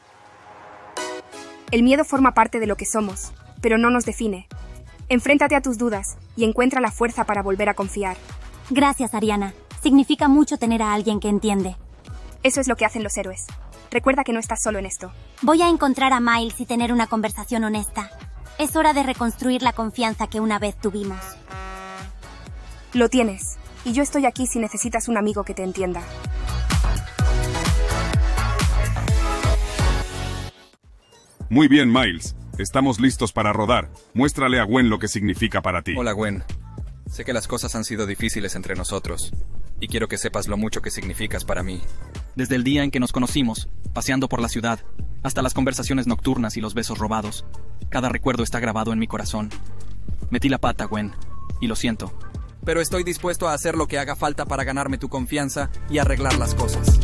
El miedo forma parte de lo que somos, pero no nos define. Enfréntate a tus dudas y encuentra la fuerza para volver a confiar. Gracias, Ariana. Significa mucho tener a alguien que entiende. Eso es lo que hacen los héroes. Recuerda que no estás solo en esto. Voy a encontrar a Miles y tener una conversación honesta. Es hora de reconstruir la confianza que una vez tuvimos. Lo tienes, y yo estoy aquí si necesitas un amigo que te entienda. Muy bien, Miles. Estamos listos para rodar. Muéstrale a Gwen lo que significa para ti. Hola, Gwen. Sé que las cosas han sido difíciles entre nosotros, y quiero que sepas lo mucho que significas para mí. Desde el día en que nos conocimos, paseando por la ciudad, hasta las conversaciones nocturnas y los besos robados, cada recuerdo está grabado en mi corazón. Metí la pata, Gwen, y lo siento. Pero estoy dispuesto a hacer lo que haga falta para ganarme tu confianza y arreglar las cosas.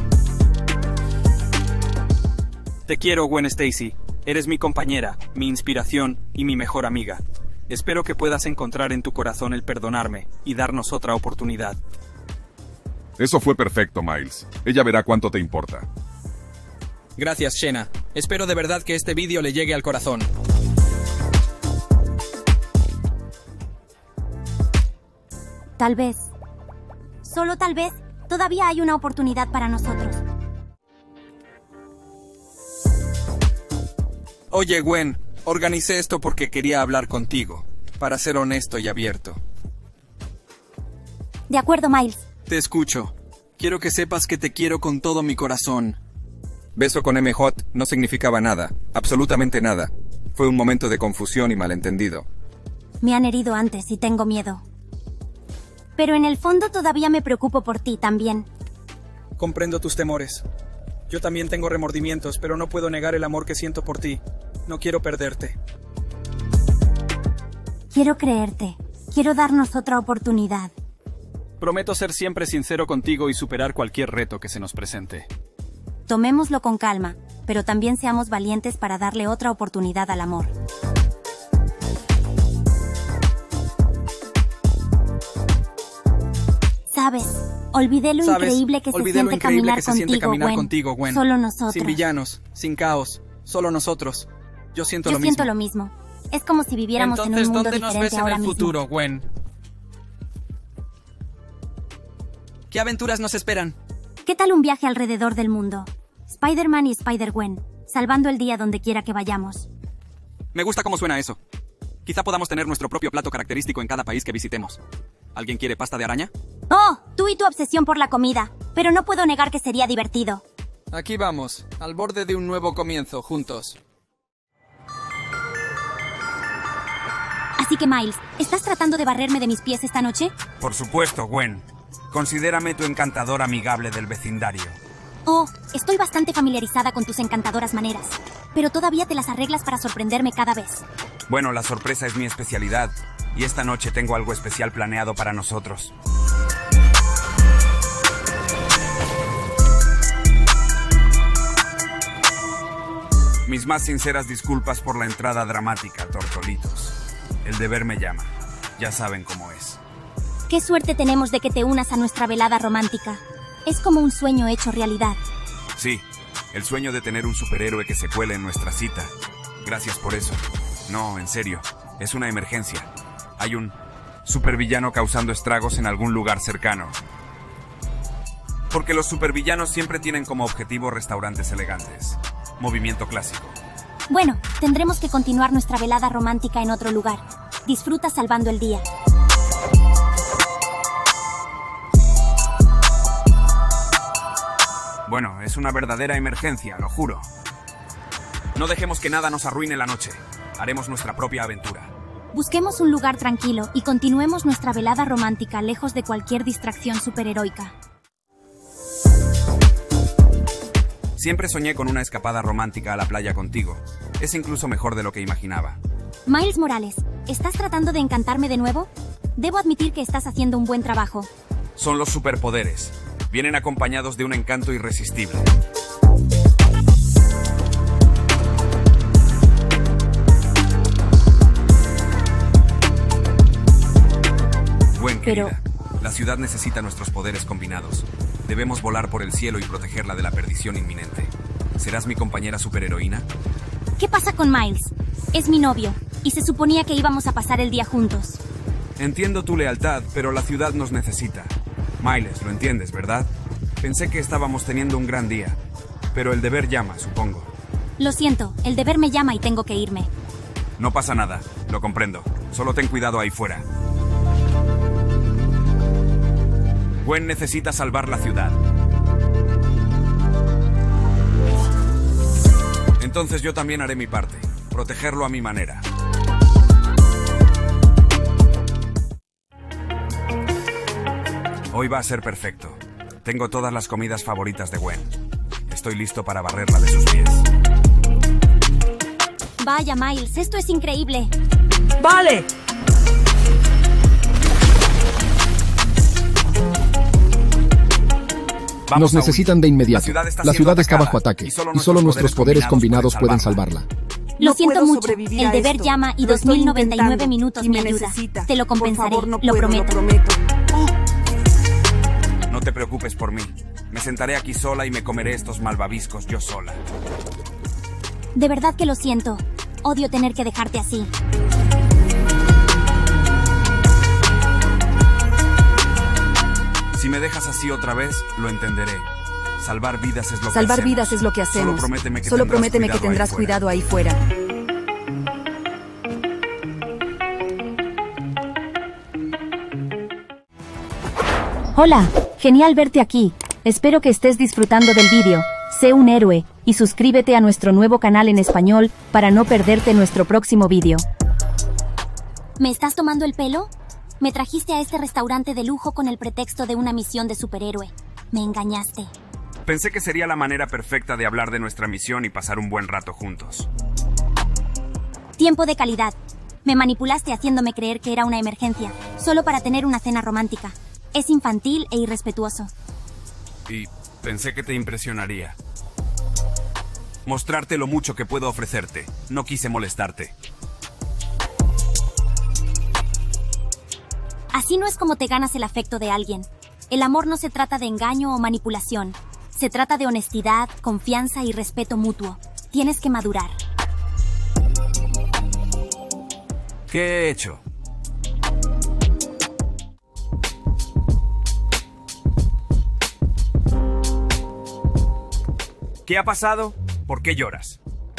Te quiero, Gwen Stacy. Eres mi compañera, mi inspiración y mi mejor amiga. Espero que puedas encontrar en tu corazón el perdonarme y darnos otra oportunidad. Eso fue perfecto, Miles. Ella verá cuánto te importa. Gracias, Shena. Espero de verdad que este vídeo le llegue al corazón. Tal vez, solo tal vez, todavía hay una oportunidad para nosotros. Oye, Gwen, organicé esto porque quería hablar contigo, para ser honesto y abierto. De acuerdo, Miles. Te escucho. Quiero que sepas que te quiero con todo mi corazón. Beso con M J no significaba nada, absolutamente nada. Fue un momento de confusión y malentendido. Me han herido antes y tengo miedo. Pero en el fondo todavía me preocupo por ti también. Comprendo tus temores. Yo también tengo remordimientos, pero no puedo negar el amor que siento por ti. No quiero perderte. Quiero creerte. Quiero darnos otra oportunidad. Prometo ser siempre sincero contigo y superar cualquier reto que se nos presente. Tomémoslo con calma, pero también seamos valientes para darle otra oportunidad al amor. Sabes, olvidé lo ¿Sabes? increíble que se Olvidé siente lo increíble caminar que se contigo, siente caminar Gwen. contigo, Gwen. Solo nosotros. Sin villanos, sin caos, solo nosotros. Yo siento Yo lo siento mismo. lo mismo. Es como si viviéramos Entonces, en un mundo ¿dónde nos diferente ves en ahora el mismo. futuro, Gwen? ¿Qué aventuras nos esperan? ¿Qué tal un viaje alrededor del mundo? Spider-Man y Spider-Gwen, salvando el día donde quiera que vayamos. Me gusta cómo suena eso. Quizá podamos tener nuestro propio plato característico en cada país que visitemos. ¿Alguien quiere pasta de araña? Oh, tú y tu obsesión por la comida. Pero no puedo negar que sería divertido. Aquí vamos, al borde de un nuevo comienzo, juntos. Así que, Miles, ¿estás tratando de barrerme de mis pies esta noche? Por supuesto, Gwen. Considérame tu encantador amigable del vecindario. Oh, estoy bastante familiarizada con tus encantadoras maneras. Pero todavía te las arreglas para sorprenderme cada vez. Bueno, la sorpresa es mi especialidad. Y esta noche tengo algo especial planeado para nosotros. Mis más sinceras disculpas por la entrada dramática, tortolitos. El deber me llama. Ya saben cómo es. Qué suerte tenemos de que te unas a nuestra velada romántica. Es como un sueño hecho realidad. Sí, el sueño de tener un superhéroe que se cuele en nuestra cita. Gracias por eso. No, en serio, es una emergencia. Hay un supervillano causando estragos en algún lugar cercano. Porque los supervillanos siempre tienen como objetivo restaurantes elegantes. Movimiento clásico. Bueno, tendremos que continuar nuestra velada romántica en otro lugar. Disfruta salvando el día. Bueno, es una verdadera emergencia, lo juro. No dejemos que nada nos arruine la noche. Haremos nuestra propia aventura. Busquemos un lugar tranquilo y continuemos nuestra velada romántica lejos de cualquier distracción superheroica. Siempre soñé con una escapada romántica a la playa contigo. Es incluso mejor de lo que imaginaba. Miles Morales, ¿estás tratando de encantarme de nuevo? Debo admitir que estás haciendo un buen trabajo. Son los superpoderes. Vienen acompañados de un encanto irresistible. Gwen, Pero... querida, la ciudad necesita nuestros poderes combinados. Debemos volar por el cielo y protegerla de la perdición inminente. ¿Serás mi compañera superheroína? ¿Qué pasa con Miles? Es mi novio, y se suponía que íbamos a pasar el día juntos. Entiendo tu lealtad, pero la ciudad nos necesita. Miles, lo entiendes, ¿verdad? Pensé que estábamos teniendo un gran día, pero el deber llama, supongo. Lo siento, el deber me llama y tengo que irme. No pasa nada, lo comprendo. Solo ten cuidado ahí fuera. Gwen necesita salvar la ciudad. Entonces yo también haré mi parte. Protegerlo a mi manera. Hoy va a ser perfecto. Tengo todas las comidas favoritas de Gwen. Estoy listo para barrerla de sus pies. Vaya, Miles, esto es increíble. ¡Vale! Nos necesitan de inmediato. La ciudad está, La ciudad está atacada, bajo ataque y solo y solo nuestros poderes combinados pueden salvarla. Lo No siento puedo mucho. sobrevivir El a deber esto. llama y Lo estoy dos mil noventa y nueve intentando minutos y me me ayuda. necesita. Te lo Por compensaré. favor, no lo puedo, prometo. lo prometo. Oh. No te preocupes por mí. Me sentaré aquí sola y me comeré estos malvaviscos yo sola. De verdad que lo siento. Odio tener que dejarte así. Si me dejas así otra vez, lo entenderé. Salvar vidas es lo que Salvar hacemos. vidas es lo que hacemos. Solo prométeme que Solo tendrás, prométeme que cuidado, tendrás ahí cuidado ahí fuera. Hola, genial verte aquí. Espero que estés disfrutando del vídeo. Sé un héroe, y suscríbete a nuestro nuevo canal en español para no perderte nuestro próximo vídeo. ¿Me estás tomando el pelo? Me trajiste a este restaurante de lujo con el pretexto de una misión de superhéroe. Me engañaste. Pensé que sería la manera perfecta de hablar de nuestra misión y pasar un buen rato juntos. Tiempo de calidad. Me manipulaste haciéndome creer que era una emergencia, solo para tener una cena romántica. Es infantil e irrespetuoso. Y pensé que te impresionaría. Mostrarte lo mucho que puedo ofrecerte. No quise molestarte. Así no es como te ganas el afecto de alguien. El amor no se trata de engaño o manipulación. Se trata de honestidad, confianza y respeto mutuo. Tienes que madurar. ¿Qué he hecho? ¿Qué ha pasado? ¿Por qué lloras?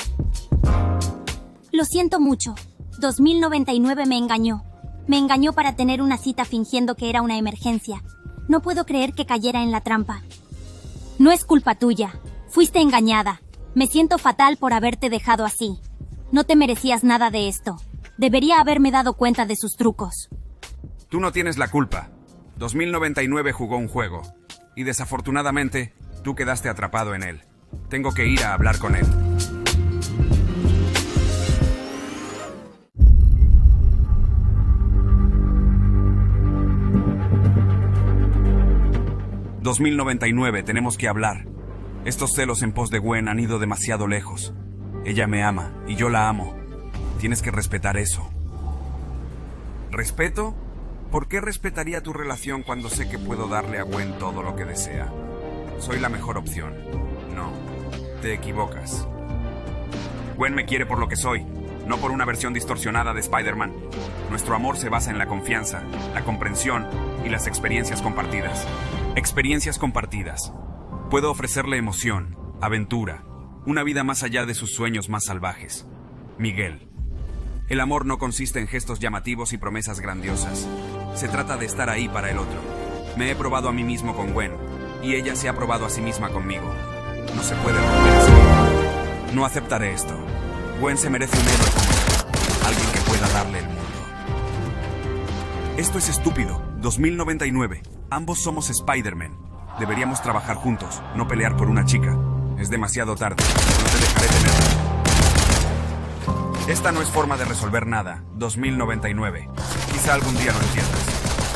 Lo siento mucho. dos mil noventa y nueve me engañó. Me engañó para tener una cita fingiendo que era una emergencia. No puedo creer que cayera en la trampa. No es culpa tuya. Fuiste engañada. Me siento fatal por haberte dejado así. No te merecías nada de esto. Debería haberme dado cuenta de sus trucos. Tú no tienes la culpa. dos mil noventa y nueve jugó un juego. Y desafortunadamente, tú quedaste atrapado en él. Tengo que ir a hablar con él. dos mil noventa y nueve, tenemos que hablar. Estos celos en pos de Gwen han ido demasiado lejos. Ella me ama y yo la amo. Tienes que respetar eso. ¿Respeto? ¿Por qué respetaría tu relación cuando sé que puedo darle a Gwen todo lo que desea? Soy la mejor opción. No, te equivocas. Gwen me quiere por lo que soy, no por una versión distorsionada de Spider-Man. Nuestro amor se basa en la confianza, la comprensión y las experiencias compartidas. Experiencias compartidas. Puedo ofrecerle emoción, aventura, una vida más allá de sus sueños más salvajes. Miguel. El amor no consiste en gestos llamativos y promesas grandiosas. Se trata de estar ahí para el otro. Me he probado a mí mismo con Gwen, y ella se ha probado a sí misma conmigo. No se puede romper así. No aceptaré esto. Gwen se merece un héroe como yo, alguien que pueda darle el mundo. Esto es estúpido. dos mil noventa y nueve. Ambos somos Spider-Man. Deberíamos trabajar juntos, no pelear por una chica. Es demasiado tarde. No te dejaré tenerla. Esta no es forma de resolver nada. dos mil noventa y nueve. Quizá algún día lo entiendas.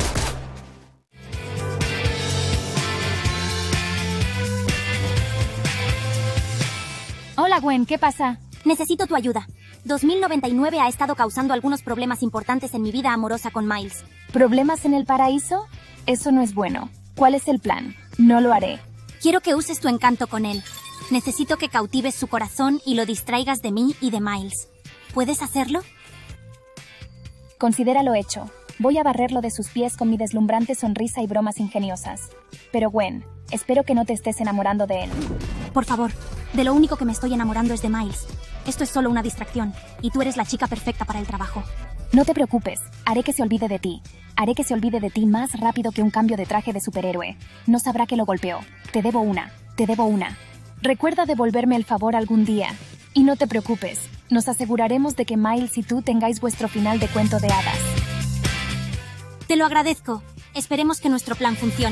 Hola, Gwen, ¿qué pasa? Necesito tu ayuda. dos mil noventa y nueve ha estado causando algunos problemas importantes en mi vida amorosa con Miles. ¿Problemas en el paraíso? Eso no es bueno. ¿Cuál es el plan? No lo haré. Quiero que uses tu encanto con él. Necesito que cautives su corazón y lo distraigas de mí y de Miles. ¿Puedes hacerlo? Considéralo hecho. Voy a barrerlo de sus pies con mi deslumbrante sonrisa y bromas ingeniosas. Pero Gwen, espero que no te estés enamorando de él. Por favor, de lo único que me estoy enamorando es de Miles. Esto es solo una distracción, y tú eres la chica perfecta para el trabajo. No te preocupes, haré que se olvide de ti. Haré que se olvide de ti más rápido que un cambio de traje de superhéroe. No sabrá que lo golpeó. Te debo una, te debo una. Recuerda devolverme el favor algún día. Y no te preocupes, nos aseguraremos de que Miles y tú tengáis vuestro final de cuento de hadas. Te lo agradezco. Esperemos que nuestro plan funcione.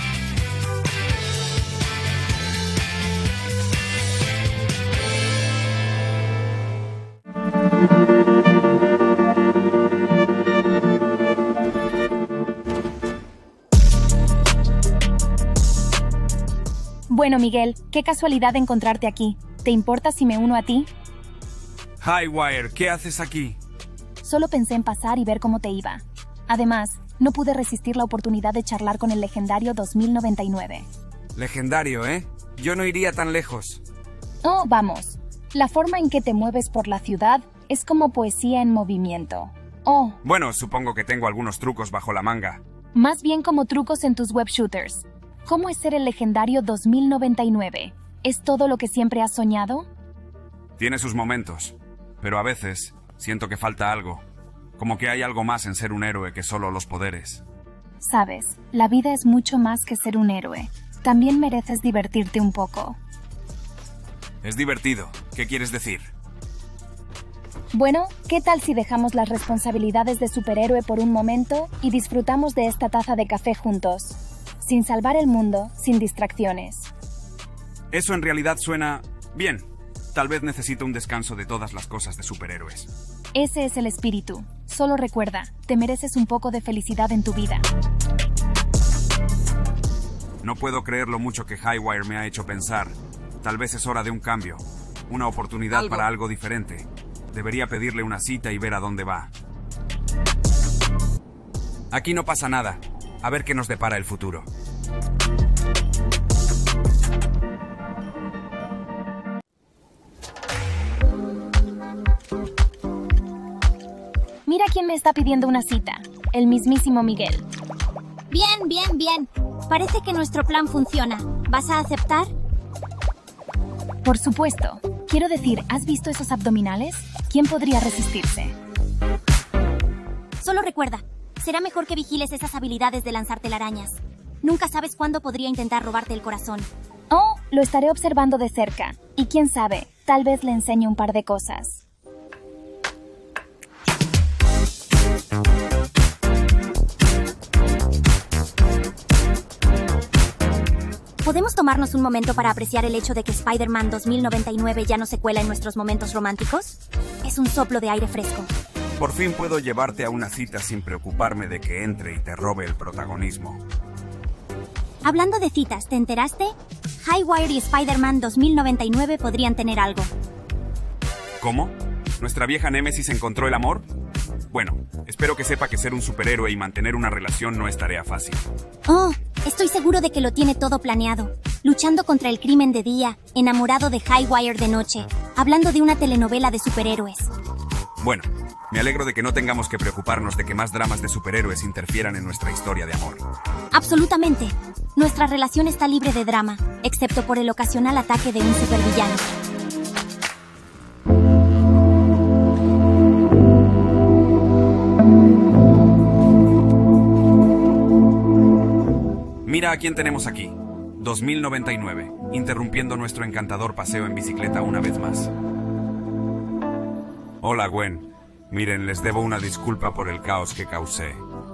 Bueno, Miguel, qué casualidad encontrarte aquí. ¿Te importa si me uno a ti? Highwire, ¿qué haces aquí? Solo pensé en pasar y ver cómo te iba. Además, no pude resistir la oportunidad de charlar con el legendario dos mil noventa y nueve. Legendario, ¿eh? Yo no iría tan lejos. Oh, vamos. La forma en que te mueves por la ciudad es como poesía en movimiento. Oh. Bueno, supongo que tengo algunos trucos bajo la manga. Más bien como trucos en tus web shooters. ¿Cómo es ser el legendario dos mil noventa y nueve? ¿Es todo lo que siempre has soñado? Tiene sus momentos, pero a veces siento que falta algo. Como que hay algo más en ser un héroe que solo los poderes. Sabes, la vida es mucho más que ser un héroe. También mereces divertirte un poco. Es divertido. ¿Qué quieres decir? Bueno, ¿qué tal si dejamos las responsabilidades de superhéroe por un momento y disfrutamos de esta taza de café juntos? Sin salvar el mundo, sin distracciones. Eso en realidad suena bien. Tal vez necesito un descanso de todas las cosas de superhéroes. Ese es el espíritu. Solo recuerda, te mereces un poco de felicidad en tu vida. No puedo creer lo mucho que Highwire me ha hecho pensar. Tal vez es hora de un cambio. Una oportunidad ¿Algo? para algo diferente. Debería pedirle una cita y ver a dónde va. Aquí no pasa nada. A ver qué nos depara el futuro. Mira quién me está pidiendo una cita. El mismísimo Miguel. Bien, bien, bien. Parece que nuestro plan funciona. ¿Vas a aceptar? Por supuesto. Quiero decir, ¿has visto esos abdominales? ¿Quién podría resistirse? Solo recuerda, será mejor que vigiles esas habilidades de lanzar telarañas. Nunca sabes cuándo podría intentar robarte el corazón. Oh, lo estaré observando de cerca. Y quién sabe, tal vez le enseñe un par de cosas. ¿Podemos tomarnos un momento para apreciar el hecho de que Spider-Man dos mil noventa y nueve ya no se cuela en nuestros momentos románticos? Es un soplo de aire fresco. Por fin puedo llevarte a una cita sin preocuparme de que entre y te robe el protagonismo. Hablando de citas, ¿te enteraste? Highwire y Spider-Man dos mil noventa y nueve podrían tener algo. ¿Cómo? ¿Nuestra vieja Némesis encontró el amor? Bueno, espero que sepa que ser un superhéroe y mantener una relación no es tarea fácil. Oh, estoy seguro de que lo tiene todo planeado. Luchando contra el crimen de día, enamorado de Highwire de noche, hablando de una telenovela de superhéroes. Bueno, me alegro de que no tengamos que preocuparnos de que más dramas de superhéroes interfieran en nuestra historia de amor. Absolutamente. Nuestra relación está libre de drama, excepto por el ocasional ataque de un supervillano. Mira a quién tenemos aquí. dos mil noventa y nueve, interrumpiendo nuestro encantador paseo en bicicleta una vez más. Hola, Gwen. Miren, les debo una disculpa por el caos que causé.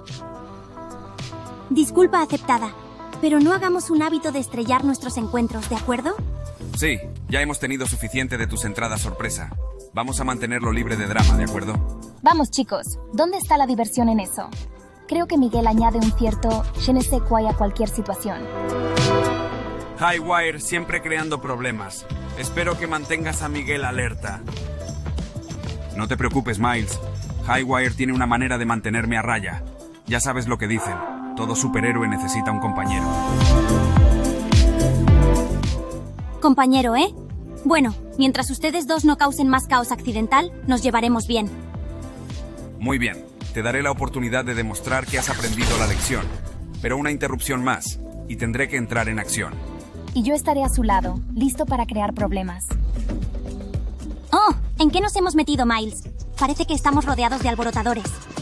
Disculpa aceptada, pero no hagamos un hábito de estrellar nuestros encuentros, ¿de acuerdo? Sí, ya hemos tenido suficiente de tus entradas sorpresa. Vamos a mantenerlo libre de drama, ¿de acuerdo? Vamos, chicos. ¿Dónde está la diversión en eso? Creo que Miguel añade un cierto je ne sais quoi a cualquier situación. Highwire siempre creando problemas. Espero que mantengas a Miguel alerta. No te preocupes, Miles. Highwire tiene una manera de mantenerme a raya. Ya sabes lo que dicen. Todo superhéroe necesita un compañero. Compañero, ¿eh? Bueno, mientras ustedes dos no causen más caos accidental, nos llevaremos bien. Muy bien. Te daré la oportunidad de demostrar que has aprendido la lección. Pero una interrupción más, y tendré que entrar en acción. Y yo estaré a su lado, listo para crear problemas. Oh, ¿en qué nos hemos metido, Miles? Parece que estamos rodeados de alborotadores.